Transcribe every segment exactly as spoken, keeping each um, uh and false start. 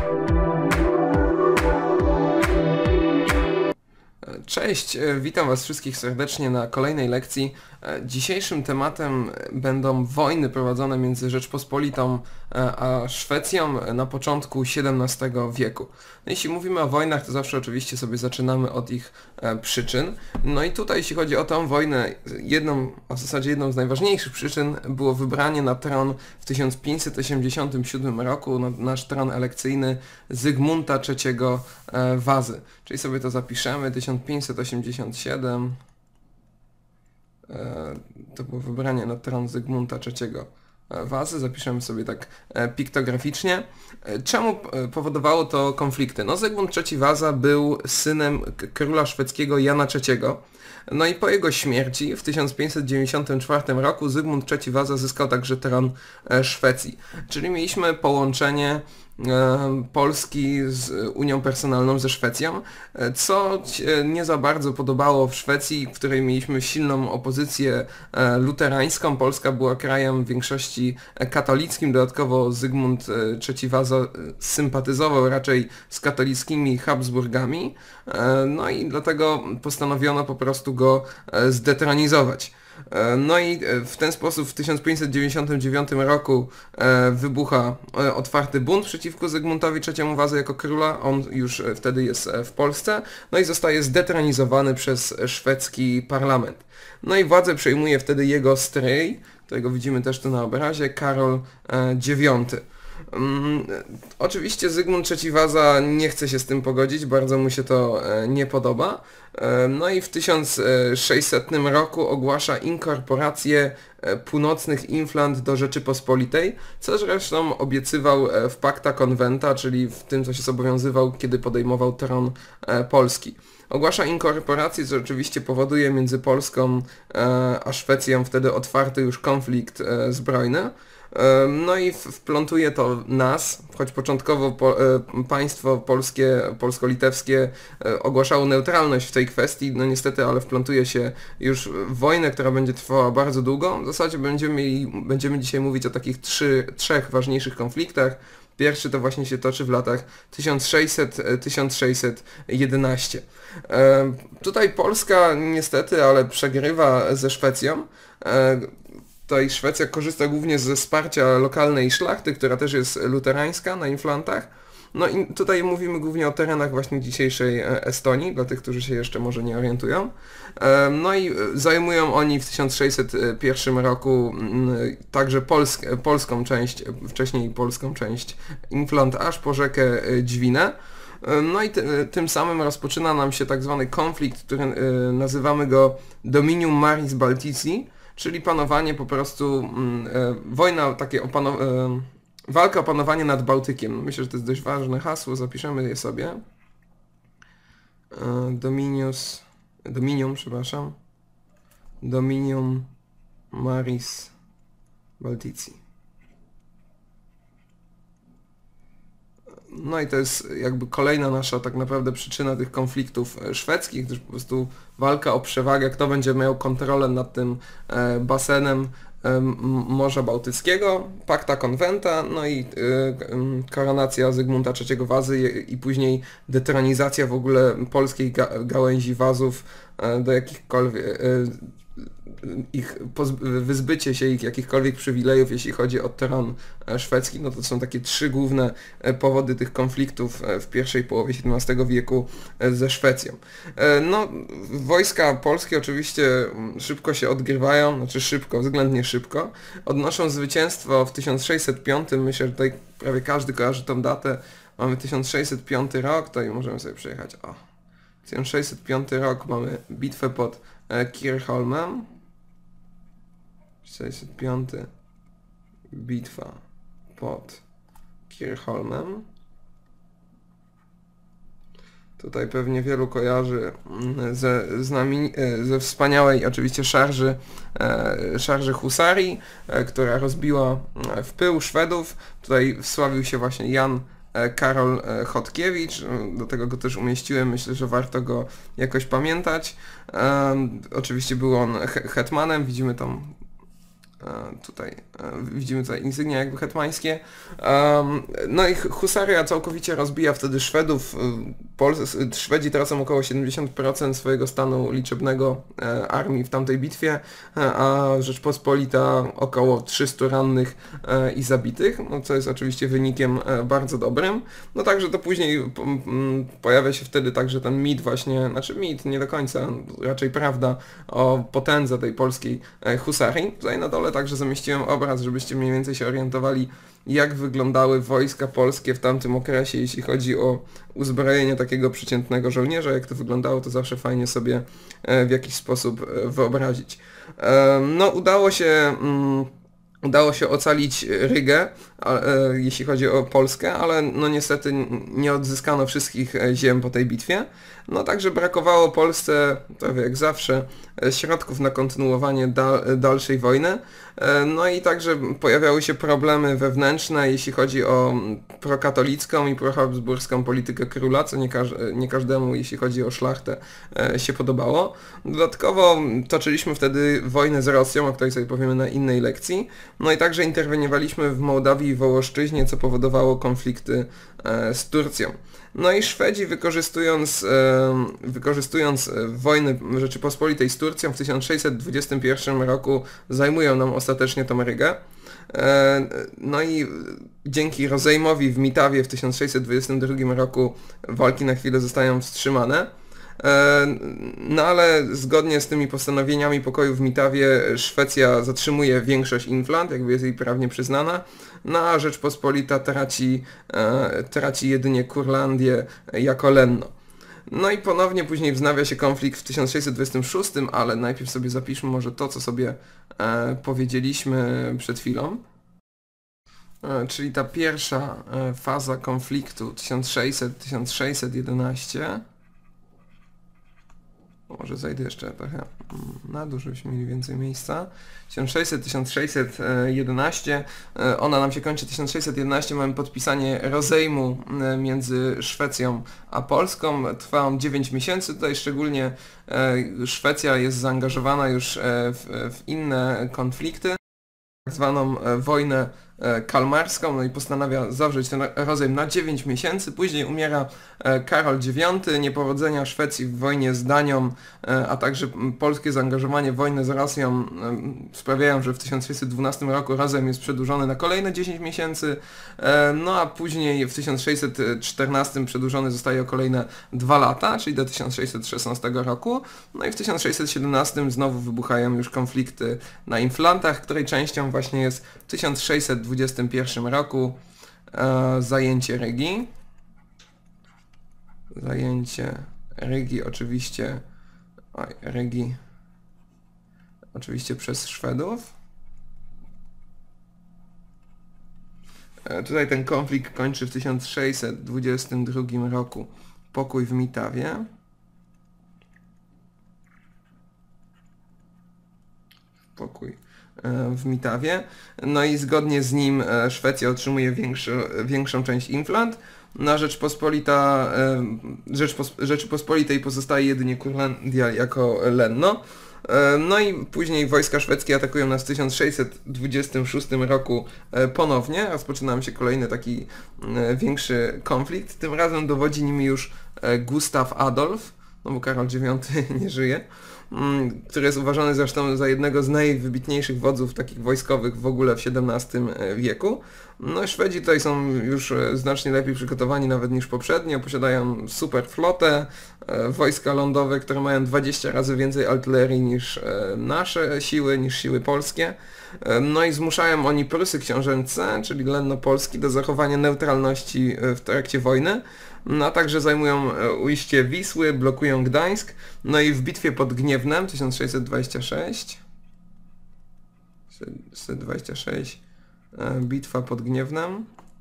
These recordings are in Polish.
Cześć, witam Was wszystkich serdecznie na kolejnej lekcji. Dzisiejszym tematem będą wojny prowadzone między Rzeczpospolitą a Szwecją na początku siedemnastego wieku. No, jeśli mówimy o wojnach, to zawsze oczywiście sobie zaczynamy od ich przyczyn. No i tutaj, jeśli chodzi o tę wojnę, jedną, a w zasadzie jedną z najważniejszych przyczyn było wybranie na tron w tysiąc pięćset osiemdziesiątym siódmym roku, na nasz tron elekcyjny, Zygmunta trzeciego Wazy. Czyli sobie to zapiszemy, tysiąc pięćset osiemdziesiąt siedem, to było wybranie na tron Zygmunta trzeciego Wazy, zapiszemy sobie tak piktograficznie. Czemu powodowało to konflikty? No, Zygmunt trzeci Waza był synem króla szwedzkiego Jana trzeciego. No i po jego śmierci w tysiąc pięćset dziewięćdziesiątym czwartym roku Zygmunt trzeci Waza zyskał także tron Szwecji. Czyli mieliśmy połączenie Polski z Unią Personalną ze Szwecją, co się nie za bardzo podobało w Szwecji, w której mieliśmy silną opozycję luterańską. Polska była krajem w większości katolickim, dodatkowo Zygmunt trzeci Waza sympatyzował raczej z katolickimi Habsburgami, no i dlatego postanowiono po prostu go zdetronizować. No i w ten sposób w tysiąc pięćset dziewięćdziesiątym dziewiątym roku wybucha otwarty bunt przeciwko Zygmuntowi trzeciemu Wazy jako króla. On już wtedy jest w Polsce. No i zostaje zdetronizowany przez szwedzki parlament. No i władzę przejmuje wtedy jego stryj, którego widzimy też tu na obrazie, Karol dziewiąty. Um, oczywiście Zygmunt trzeci Waza nie chce się z tym pogodzić, bardzo mu się to e, nie podoba. E, no i w tysiąc sześćsetnym roku ogłasza inkorporację e, północnych Inflant do Rzeczypospolitej, co zresztą obiecywał e, w Pacta Conventa, czyli w tym, co się zobowiązywał, kiedy podejmował tron e, Polski. Ogłasza inkorporację, co oczywiście powoduje między Polską e, a Szwecją wtedy otwarty już konflikt e, zbrojny. No i wplątuje to nas, choć początkowo po, e, państwo polskie, polsko-litewskie e, ogłaszało neutralność w tej kwestii, no niestety, ale wplątuje się już w wojnę, która będzie trwała bardzo długo. W zasadzie będziemy, mieli, będziemy dzisiaj mówić o takich trzy, trzech ważniejszych konfliktach. Pierwszy to właśnie się toczy w latach tysiąc sześćset do tysiąc sześćset jedenastego. E, tutaj Polska niestety, ale przegrywa ze Szwecją. E, Tutaj Szwecja korzysta głównie ze wsparcia lokalnej szlachty, która też jest luterańska na Inflantach. No i tutaj mówimy głównie o terenach właśnie dzisiejszej Estonii, dla tych, którzy się jeszcze może nie orientują. No i zajmują oni w tysiąc sześćset pierwszym roku także polsk polską część, wcześniej polską część Inflant, aż po rzekę Dźwinę. No i ty, tym samym rozpoczyna nam się tak zwany konflikt, który nazywamy go Dominium Maris Baltici, czyli panowanie po prostu, e, wojna, takie opano, e, walka o panowanie nad Bałtykiem. Myślę, że to jest dość ważne hasło, zapiszemy je sobie. E, Dominius, Dominium, przepraszam. Dominium Maris Baltici. No i to jest jakby kolejna nasza tak naprawdę przyczyna tych konfliktów szwedzkich, gdyż po prostu walka o przewagę, kto będzie miał kontrolę nad tym e, basenem e, Morza Bałtyckiego, Pacta Conventa, no i e, koronacja Zygmunta trzeciego Wazy i, i później detronizacja w ogóle polskiej ga, gałęzi Wazów e, do jakichkolwiek... E, ich wyzbycie się ich jakichkolwiek przywilejów, jeśli chodzi o tron szwedzki, no to są takie trzy główne powody tych konfliktów w pierwszej połowie siedemnastego wieku ze Szwecją. No, wojska polskie oczywiście szybko się odgrywają, znaczy szybko, względnie szybko, odnoszą zwycięstwo w tysiąc sześćset piątym, myślę, że tutaj prawie każdy kojarzy tą datę, mamy tysiąc sześćset piąty rok, to i możemy sobie przejechać, o, tysiąc sześćset piąty rok, mamy bitwę pod Kirchholmem, sześćset piąty bitwa pod Kirchholmem. Tutaj pewnie wielu kojarzy ze, z nami, ze wspaniałej oczywiście szarży, szarży husarii, która rozbiła w pył Szwedów. Tutaj wsławił się właśnie Jan Karol Chodkiewicz, do tego go też umieściłem, myślę, że warto go jakoś pamiętać. Um, oczywiście był on he hetmanem, widzimy tam Tutaj widzimy tutaj insygnia jakby hetmańskie. No i husaria całkowicie rozbija wtedy Szwedów. Pols- Szwedzi tracą około siedemdziesiąt procent swojego stanu liczebnego armii w tamtej bitwie, a Rzeczpospolita około trzystu rannych i zabitych, no co jest oczywiście wynikiem bardzo dobrym. No także to później pojawia się wtedy także ten mit właśnie, znaczy mit, nie do końca, raczej prawda o potędze tej polskiej husarii. Tutaj na dole także zamieściłem obraz, żebyście mniej więcej się orientowali, jak wyglądały wojska polskie w tamtym okresie, jeśli chodzi o uzbrojenie takiego przeciętnego żołnierza. Jak to wyglądało, to zawsze fajnie sobie w jakiś sposób wyobrazić. No udało się... Udało się ocalić Rygę, jeśli chodzi o Polskę, ale no niestety nie odzyskano wszystkich ziem po tej bitwie. No także brakowało Polsce, prawie jak zawsze, środków na kontynuowanie dal, dalszej wojny. No i także pojawiały się problemy wewnętrzne, jeśli chodzi o prokatolicką i prohabsburską politykę króla, co nie, każ nie każdemu, jeśli chodzi o szlachtę, się podobało. Dodatkowo toczyliśmy wtedy wojnę z Rosją, o której sobie powiemy na innej lekcji. No i także interweniowaliśmy w Mołdawii i Wołoszczyźnie, co powodowało konflikty z Turcją. No i Szwedzi wykorzystując, wykorzystując wojny Rzeczypospolitej z Turcją w tysiąc sześćset dwudziestym pierwszym roku zajmują nam ostatecznie tą Rygę. No i dzięki rozejmowi w Mitawie w tysiąc sześćset dwudziestym drugim roku walki na chwilę zostają wstrzymane. No ale zgodnie z tymi postanowieniami pokoju w Mitawie Szwecja zatrzymuje większość Inflant, jakby jest jej prawnie przyznana, no a Rzeczpospolita traci, traci jedynie Kurlandię jako lenno. No i ponownie później wznawia się konflikt w tysiąc sześćset dwudziestym szóstym, ale najpierw sobie zapiszmy może to, co sobie powiedzieliśmy przed chwilą. Czyli ta pierwsza faza konfliktu tysiąc sześćset do tysiąc sześćset jedenaście. Może zajdę jeszcze trochę na dół, żebyśmy mieli więcej miejsca. tysiąc sześćset do tysiąc sześćset jedenaście. Ona nam się kończy tysiąc sześćset jedenaście. Mamy podpisanie rozejmu między Szwecją a Polską. Trwa on dziewięć miesięcy. Tutaj szczególnie Szwecja jest zaangażowana już w, w inne konflikty. Tak zwaną wojnę kalmarską, no i postanawia zawrzeć ten rozejm na dziewięć miesięcy. Później umiera Karol dziewiąty, niepowodzenia Szwecji w wojnie z Danią, a także polskie zaangażowanie w wojnę z Rosją sprawiają, że w tysiąc sześćset dwunastym roku rozejm jest przedłużony na kolejne dziesięć miesięcy, no a później w tysiąc sześćset czternastym przedłużony zostaje o kolejne dwa lata, czyli do tysiąc sześćset szesnastego roku, no i w tysiąc sześćset siedemnastym znowu wybuchają już konflikty na Inflantach, której częścią właśnie jest w tysiąc sześćset dwudziestym pierwszym roku e, zajęcie Rygi. Zajęcie Rygi oczywiście, oj, Rygi oczywiście przez Szwedów. E, tutaj ten konflikt kończy w tysiąc sześćset dwudziestym drugim roku pokój w Mitawie. Pokój w Mitawie, no i zgodnie z nim Szwecja otrzymuje większy, większą część Inflant, na Rzeczpospolita, Rzeczpos, Rzeczypospolitej pozostaje jedynie Kurlandia jako lenno. No i później wojska szwedzkie atakują nas w tysiąc sześćset dwudziestym szóstym roku ponownie, rozpoczyna się kolejny taki większy konflikt, tym razem dowodzi nimi już Gustaw Adolf, no bo Karol dziewiąty nie żyje, który jest uważany zresztą za jednego z najwybitniejszych wodzów takich wojskowych w ogóle w siedemnastym wieku. No Szwedzi tutaj są już znacznie lepiej przygotowani nawet niż poprzednio, posiadają super flotę, wojska lądowe, które mają dwadzieścia razy więcej artylerii niż nasze siły, niż siły polskie. No i zmuszają oni Prusy książęce, czyli lenno Polski, do zachowania neutralności w trakcie wojny. No a także zajmują ujście Wisły, blokują Gdańsk. No i w bitwie pod Gniewnem tysiąc sześćset dwudziesty szósty tysiąc dwudziesty szósty bitwa pod Gniewnem.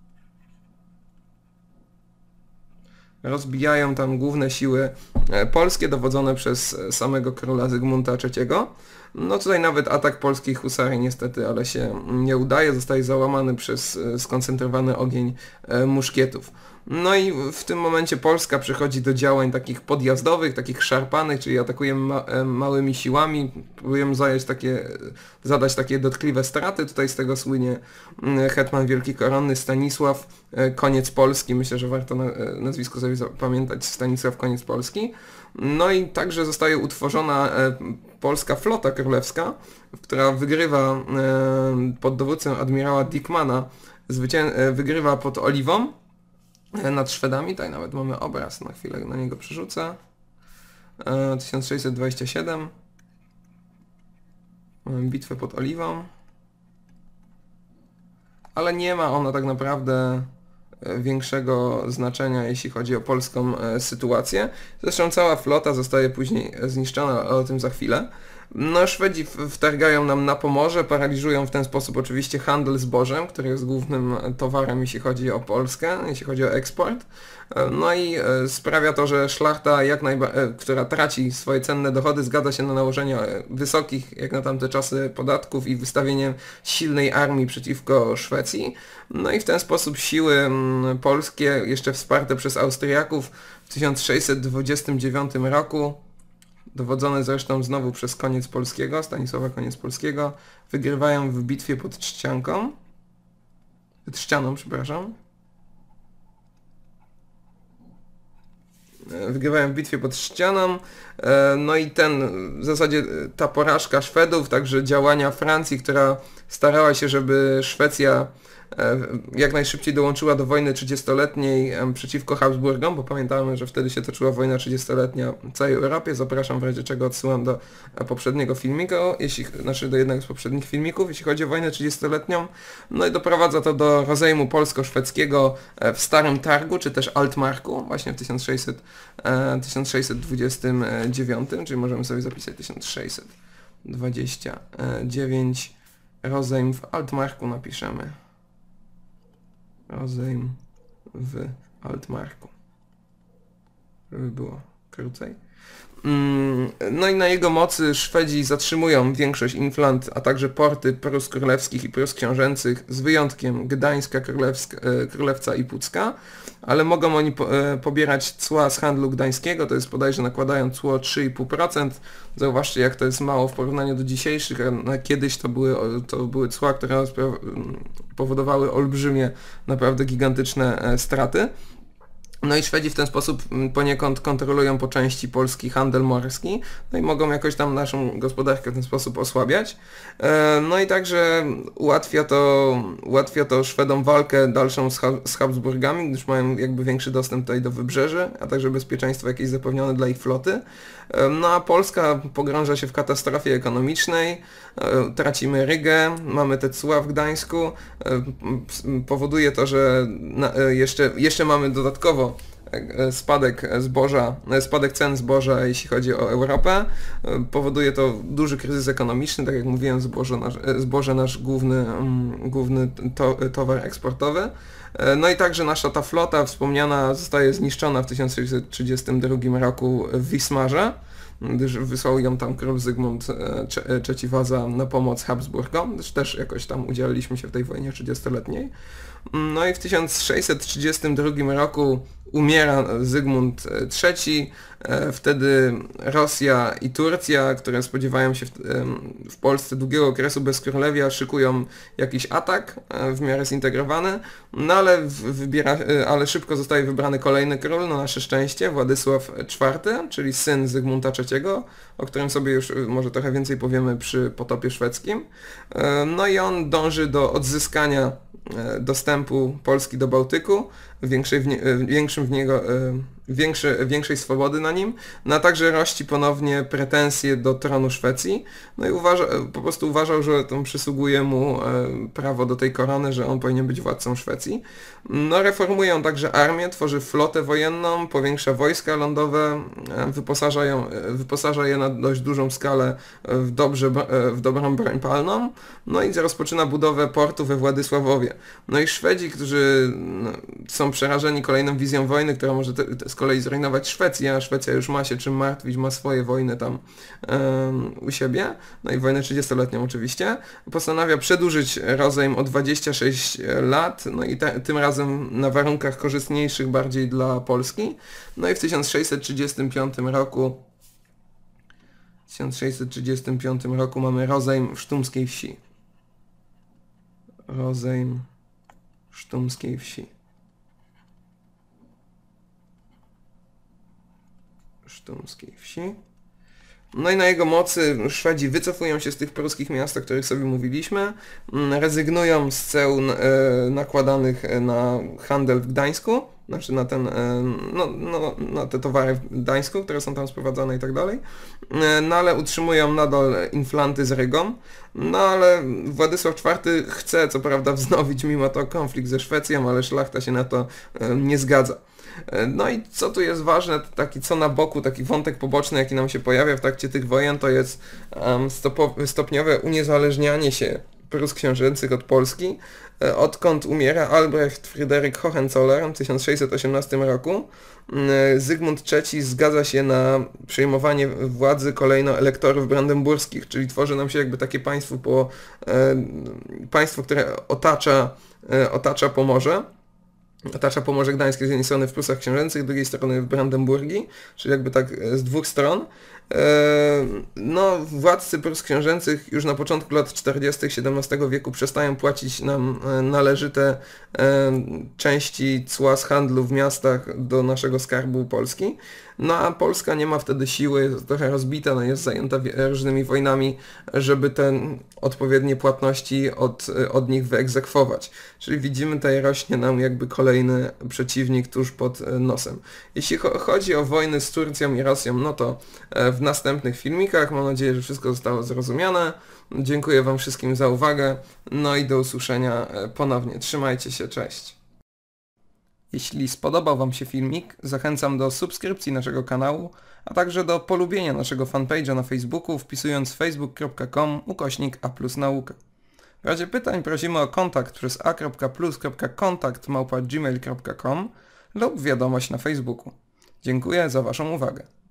Rozbijają tam główne siły polskie dowodzone przez samego króla Zygmunta trzeciego. No tutaj nawet atak polskiej husarii niestety, ale się nie udaje, zostaje załamany przez skoncentrowany ogień muszkietów. No i w tym momencie Polska przechodzi do działań takich podjazdowych, takich szarpanych, czyli atakujemy ma małymi siłami, próbujemy zająć takie, zadać takie dotkliwe straty. Tutaj z tego słynie hetman wielki koronny Stanisław Koniec Polski. Myślę, że warto na nazwisko sobie zapamiętać, Stanisław Koniec Polski. No i także zostaje utworzona polska flota królewska, która wygrywa pod dowództwem admirała Dickmana, wygrywa pod Oliwą nad Szwedami. Tutaj nawet mamy obraz, na chwilę na niego przerzucę. tysiąc sześćset dwadzieścia siedem. Mamy bitwę pod Oliwą. Ale nie ma ona tak naprawdę większego znaczenia, jeśli chodzi o polską sytuację. Zresztą cała flota zostaje później zniszczona, ale o tym za chwilę. No, Szwedzi wtargają nam na Pomorze, paraliżują w ten sposób oczywiście handel zbożem, który jest głównym towarem, jeśli chodzi o Polskę, jeśli chodzi o eksport. No i sprawia to, że szlachta, jak która traci swoje cenne dochody, zgadza się na nałożenie wysokich, jak na tamte czasy, podatków i wystawienie silnej armii przeciwko Szwecji. No i w ten sposób siły polskie, jeszcze wsparte przez Austriaków, w tysiąc sześćset dwudziestym dziewiątym roku, dowodzone zresztą znowu przez Koniec Polskiego, Stanisława Koniec Polskiego, wygrywają w bitwie pod Trzcianką. Trzcianą, przepraszam. Wygrywają w bitwie pod Trzcianą. No i ten, w zasadzie ta porażka Szwedów, także działania Francji, która starała się, żeby Szwecja jak najszybciej dołączyła do wojny trzydziestoletniej przeciwko Habsburgom, bo pamiętamy, że wtedy się toczyła wojna trzydziestoletnia w całej Europie. Zapraszam w razie czego, odsyłam do poprzedniego filmiku, jeśli, znaczy do jednego z poprzednich filmików, jeśli chodzi o wojnę trzydziestoletnią. No i doprowadza to do rozejmu polsko-szwedzkiego w Starym Targu, czy też Altmarku, właśnie w tysiąc sześćset dwudziestym dziewiątym, czyli możemy sobie zapisać tysiąc sześćset dwadzieścia dziewięć, rozejm w Altmarku napiszemy. Rozejm w Altmarku, żeby było krócej. No i na jego mocy Szwedzi zatrzymują większość Inflant, a także porty Prus Królewskich i Prus Książęcych, z wyjątkiem Gdańska, Królewska, Królewca i Pucka, ale mogą oni po, pobierać cła z handlu gdańskiego, to jest bodajże nakładają cło trzy i pół procent. Zauważcie, jak to jest mało w porównaniu do dzisiejszych, a kiedyś to były, to były cła, które powodowały olbrzymie, naprawdę gigantyczne straty. No i Szwedzi w ten sposób poniekąd kontrolują po części polski handel morski, no i mogą jakoś tam naszą gospodarkę w ten sposób osłabiać. No i także ułatwia to, ułatwia to Szwedom walkę dalszą z, ha z Habsburgami, gdyż mają jakby większy dostęp tutaj do wybrzeży, a także bezpieczeństwo jakieś zapewnione dla ich floty. No a Polska pogrąża się w katastrofie ekonomicznej, tracimy Rygę, mamy te cła w Gdańsku, powoduje to, że jeszcze, jeszcze mamy dodatkowo spadek zboża, spadek cen zboża, jeśli chodzi o Europę. Powoduje to duży kryzys ekonomiczny, tak jak mówiłem, zboże nasz, zboże nasz główny, główny to, towar eksportowy. No i także nasza ta flota wspomniana zostaje zniszczona w tysiąc sześćset trzydziestym drugim roku w Wismarze, gdyż wysłał ją tam król Zygmunt trzeci Waza na pomoc Habsburgom, gdyż też jakoś tam udzieliliśmy się w tej wojnie trzydziestoletniej. No i w tysiąc sześćset trzydziestym drugim roku umiera Zygmunt trzeci, wtedy Rosja i Turcja, które spodziewają się w, w Polsce długiego okresu bezkrólewia, szykują jakiś atak w miarę zintegrowany, no ale, wybiera, ale szybko zostaje wybrany kolejny król, na nasze szczęście, Władysław czwarty, czyli syn Zygmunta trzeciego, o którym sobie już może trochę więcej powiemy przy potopie szwedzkim. No i on dąży do odzyskania dostępu Polski do Bałtyku, większej w nie, większym w niego, większe, większej swobody na nim, no a także rości ponownie pretensje do tronu Szwecji, no i uważa, po prostu uważał, że tam przysługuje mu prawo do tej korony, że on powinien być władcą Szwecji. No reformuje on także armię, tworzy flotę wojenną, powiększa wojska lądowe, wyposaża, ją, wyposaża je na dość dużą skalę w, dobrze, w dobrą broń palną, no i rozpoczyna budowę portu we Władysławowie. No i Szwedzi, którzy są przerażeni kolejną wizją wojny, która może te, te z kolei zrujnować Szwecję, a Szwecja już ma się czym martwić, ma swoje wojny tam um, u siebie, no i wojnę trzydziestoletnią oczywiście, postanawia przedłużyć rozejm o dwadzieścia sześć lat, no i te, tym razem na warunkach korzystniejszych bardziej dla Polski. No i w tysiąc sześćset trzydziestym piątym roku w tysiąc sześćset trzydziestym piątym roku mamy rozejm w Sztumskiej Wsi. Rozejm Sztumskiej Wsi. Sztumskiej Wsi. No i na jego mocy Szwedzi wycofują się z tych pruskich miast, o których sobie mówiliśmy, rezygnują z ceł e, nakładanych na handel w Gdańsku, znaczy na ten, e, no, no, na te towary w Gdańsku, które są tam sprowadzane i tak dalej, e, no ale utrzymują nadal inflanty z Rygą, no ale Władysław czwarty chce co prawda wznowić mimo to konflikt ze Szwecją, ale szlachta się na to e, nie zgadza. No i co tu jest ważne, taki co na boku, taki wątek poboczny, jaki nam się pojawia w trakcie tych wojen, to jest um, stopo- stopniowe uniezależnianie się Prus książęcych od Polski, odkąd umiera Albrecht Fryderyk Hohenzollern w tysiąc sześćset osiemnastym roku. Zygmunt trzeci zgadza się na przejmowanie władzy kolejno elektorów brandenburskich, czyli tworzy nam się jakby takie państwo, po, e, państwo które otacza, e, otacza Pomorze. Otacza Pomorze Gdańskie z jednej strony w Prusach Książęcych, z drugiej strony w Brandenburgii, czyli jakby tak z dwóch stron. No, władcy Prus Książęcych już na początku lat czterdziestych siedemnastego wieku przestają płacić nam należyte części cła z handlu w miastach do naszego skarbu Polski. No a Polska nie ma wtedy siły, jest trochę rozbita, no jest zajęta różnymi wojnami, żeby te odpowiednie płatności od, od nich wyegzekwować. Czyli widzimy, tutaj rośnie nam jakby kolejny przeciwnik tuż pod nosem. Jeśli chodzi o wojny z Turcją i Rosją, no to w następnych filmikach, mam nadzieję, że wszystko zostało zrozumiane. Dziękuję Wam wszystkim za uwagę, no i do usłyszenia ponownie. Trzymajcie się, cześć. Jeśli spodobał Wam się filmik, zachęcam do subskrypcji naszego kanału, a także do polubienia naszego fanpage'a na Facebooku, wpisując facebook kropka com ukośnik a plus nauka. W razie pytań prosimy o kontakt przez a kropka plus kropka kontakt małpa gmail kropka com lub wiadomość na Facebooku. Dziękuję za Waszą uwagę.